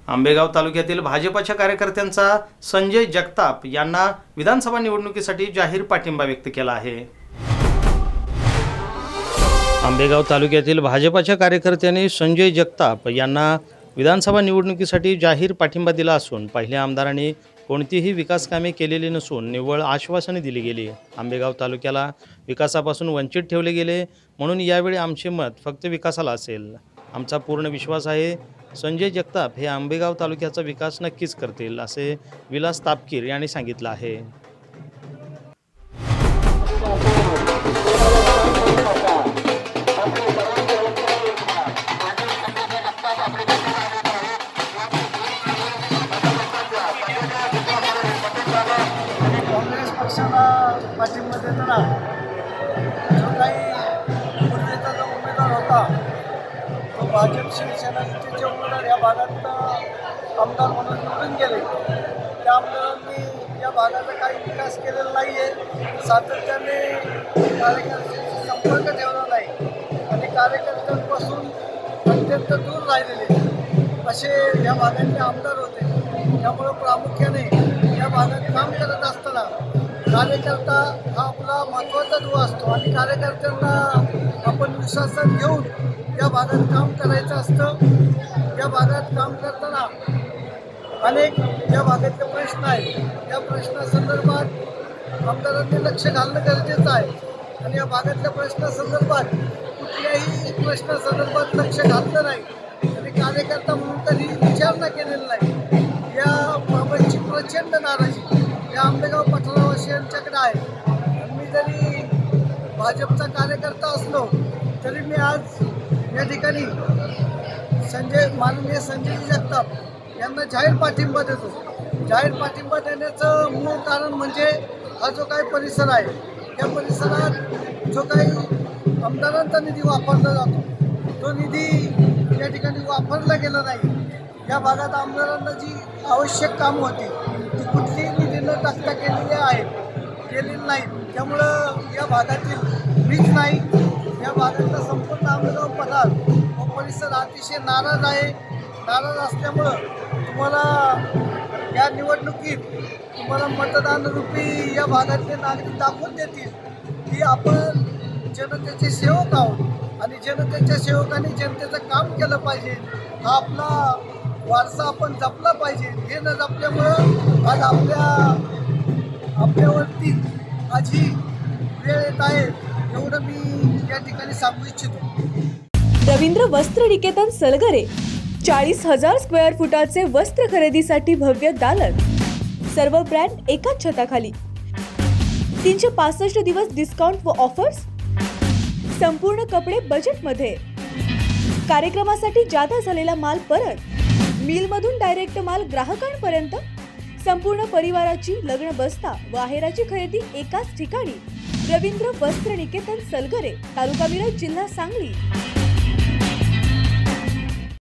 आंबेगाव तालुक्यातील भाजपच्या कार्यकर्त्यांचा संजय जगताप यांना विधानसभा निवडणुकीसाठी जाहीर पाठिंबा व्यक्त केला आहे। आंबेगाव तालुक्यातील भाजपच्या कार्यकर्त्यांनी संजय जगताप यांना विधानसभा निवडणुकीसाठी जाहीर पाठिंबा दिला असून पहिल्या आमदारांनी कोणतीही विकास कामे केलेली नसून निव्वळ आश्वासने दिली गेली। आंबेगाव तालुक्याला विकासापासून वंचित ठेवले गेले, म्हणून यावेळी आमचे मत फक्त विकासाला असेल। आमचा पूर्ण विश्वास आहे संजय जगताप हे आंबेगाव तालुक्याचा विकास नक्कीच करतील, असे विलास तापकीर यांनी सांगितलं आहे। काँग्रेस पक्षाला पाठिंबा देताना जो काही पूर्वीचा जो उमेदवार होता तो भाजप शिवसेना युतीचे उमेदवार या भागात आमदार म्हणून निवडून गेले। त्या आमदारांनी या भागाचा काही विकास केलेला नाही आहे, सातत्याने कार्यकर्त्यांशी संपर्क ठेवला नाही आणि कार्यकर्त्यांपासून अत्यंत दूर राहिलेले असे या भागाचे आमदार होते। त्यामुळं प्रामुख्याने या भागात काम करत असताना कार्यकर्ता हा आपला महत्त्वाचा दुवा असतो आणि कार्यकर्त्यांना आपण विश्वासात घेऊन या भागात काम करायचं असतं। या भागात काम करताना अनेक या भागातले प्रश्न आहेत, या प्रश्नासंदर्भात आमदारांनी लक्ष घालणं गरजेचं आहे आणि या भागातल्या प्रश्नासंदर्भात कुठल्याही प्रश्नासंदर्भात लक्ष घातलं नाही आणि कार्यकर्ता म्हणून कधी विचारणा केलेला नाही। या बाबतची प्रचंड नाराजी या आंबेगाव पठारवासियांच्याकडे आहे। मी जरी भाजपचा कार्यकर्ता असलो तरी मी आज या ठिकाणी माननीय संजय जगताप यांना जाहीर पाठिंबा देतो। जाहीर पाठिंबा देण्याचं मूळ कारण म्हणजे हा जो काही परिसर आहे या परिसरात जो काही आमदारांचा निधी वापरला जातो तो निधी या ठिकाणी वापरला गेला नाही। या भागात आमदारांना जी आवश्यक कामं होती ती कुठलीही निधी न टाकता केलेली नाहीत। त्यामुळं या भागातील मीच नाही, या भागातला संपूर्ण आंबेगाव पठार व परिसर अतिशय नाराज आहे। नाराज असल्यामुळं तुम्हाला या निवडणुकीत तुम्हाला मतदान रूपी या भागातले नागरिक दाखवून देतील की आपण जनतेचे सेवक आहोत आणि जनतेच्या सेवकांनी जनतेचं काम केलं पाहिजे। हा आपला वारसा आपण जपला पाहिजे। हे न जपल्यामुळं आज आपल्यावरती आज ही वेळ येत आहे, एवढं मी या ठिकाणी सांगू इच्छितो। रवींद्र वस्त्र निकेतन सलगरे 40,000 स्क्वेअर फुटाचे वस्त्र खरेदीसाठी भव्य दालन, सर्व ब्रँड एकाच छताखाली, 365 दिवस डिस्काउंट व ऑफर्स, संपूर्ण कपडे बजेटमध्ये, कार्यक्रमासाठी जादा झालेला माल परत, मिल मधून डायरेक्ट माल ग्राहकांपर्यंत, संपूर्ण परिवाराची लग्न बस्ता व आहेराची खरेदी एकाच ठिकाणी। रवींद्र वस्त्र निकेतन सलगरे, तालुका मिरज, जिल्हा सांगली।